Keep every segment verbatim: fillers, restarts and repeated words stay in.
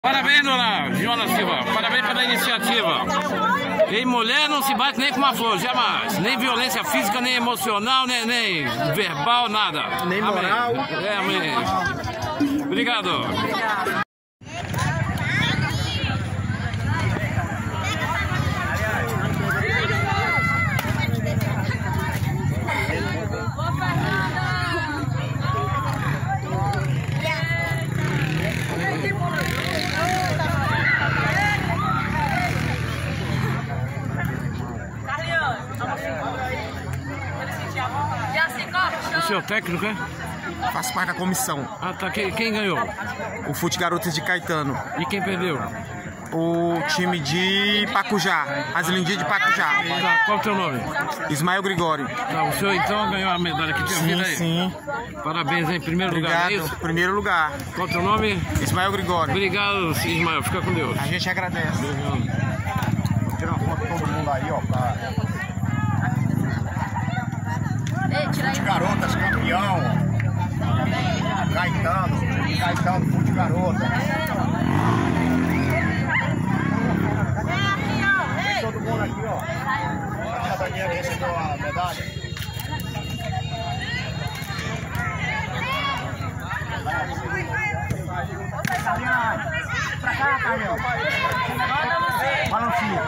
Parabéns, dona Joana Silva. Parabéns pela iniciativa. E mulher não se bate nem com uma flor, jamais. Nem violência física, nem emocional, nem, nem verbal, nada. Nem moral. Amém. É, amém. Obrigado. Obrigado. O senhor técnico, é? Faço parte da comissão. Ah, tá. Quem, quem ganhou? O Fute Garotas de Caetano. E quem perdeu? O time de Pacujá, as lindinhas de Pacujá. Tá. Qual é o teu nome? Ismael Gregório. Tá, o senhor então ganhou a medalha que tinha Sim, vindo aí? sim. Parabéns aí, em primeiro Obrigado. lugar, é isso? Primeiro lugar. Qual é o teu nome? Ismael Gregório. Obrigado, Ismael. Fica com Deus. A gente agradece. Vou tirar uma foto de todo mundo aí, ó. Pra... Fute Garotas, campeão. Caetano, Caetano, Fute Garotas. Tem todo mundo aqui, ó. A Daniela recebeu a medalha. Pra cá, Carmel. Balancinho.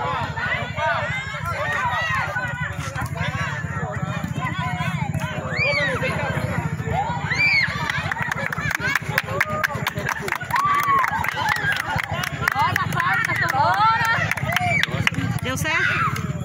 Deu certo?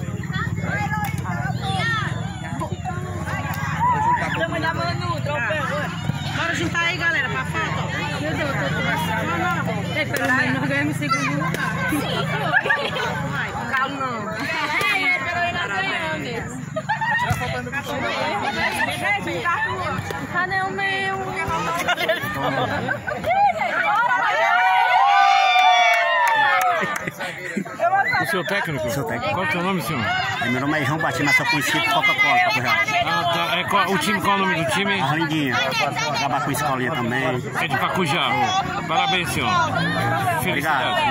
Bora juntar aí, galera, pra foto. Meu Deus, eu tô não, não. Ei, pelo menos nós ganhamos segundo lugar. Calma, não. É, pelo menos nós ganhamos. Cadê o meu? O seu técnico? Seu técnico. Qual é o seu nome, senhor? Meu nome é João Batista, mas só conhecido Coca-Cola. Ah, tá. É, qual, o time, qual é o nome do time? A Lindinha. Trabalha com escolinha também. É de Pacujá. Parabéns, senhor. Felicidades.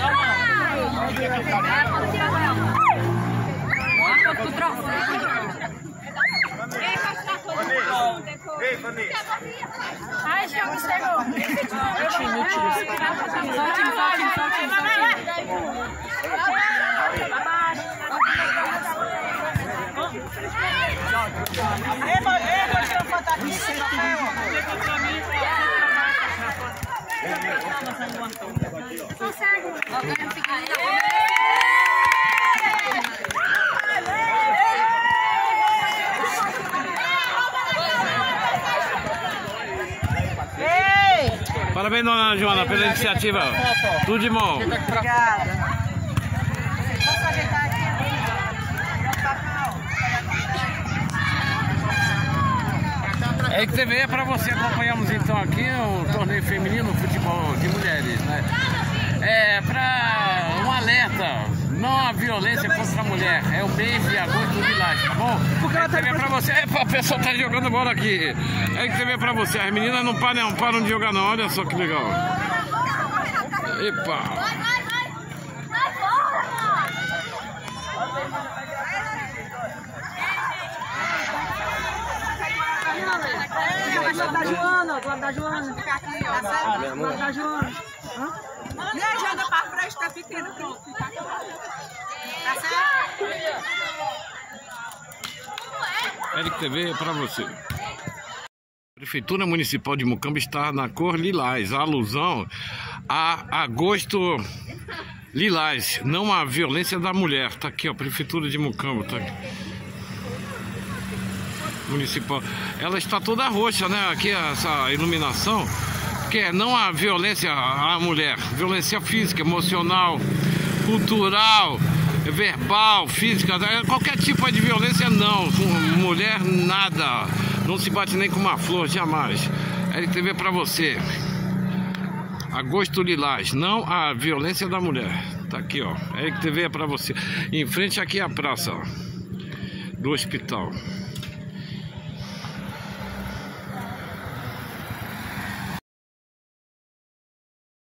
Ei, família. Ai, já me chegou. Time, time. Soltinho, soltinho, soltinho, soltinho. Abaixo. Ei, mano, ei, mano, tira foto aqui. Consegue. Alguém fica aí. Parabéns, dona Joana, pela iniciativa. Tudo de bom. Obrigada. Posso ajeitar aqui? É que T V é para você. Acompanhamos então aqui o torneio feminino, futebol de mulheres, né? É para um alerta, não a violência contra a mulher. É o mês de agosto do Lilás, tá bom? É que T V é para você. Epa, a pessoa tá jogando bola aqui. É que T V é para você. As meninas não param, não param de jogar não. Olha só que legal. Epa. Do lado da Joana, do lado da Joana. Ficar aqui, ó. Tá certo? Do lado da Joana. Hã? E aí, joga pra frente, tá ficando pronto. Tá certo? Eric T V é para você. A Prefeitura Municipal de Mucamba está na cor lilás, a alusão a agosto lilás, não a violência da mulher. Tá aqui, ó, Prefeitura de Mucamba, tá aqui. Municipal. Ela está toda roxa, né? Aqui essa iluminação, que é não a violência à mulher, violência física, emocional, cultural, verbal, física, qualquer tipo de violência não. Com mulher nada. Não se bate nem com uma flor, jamais. L T V para você. Agosto lilás, não a violência da mulher. Tá aqui, ó. L T V é para você. Em frente aqui à praça, ó, do hospital.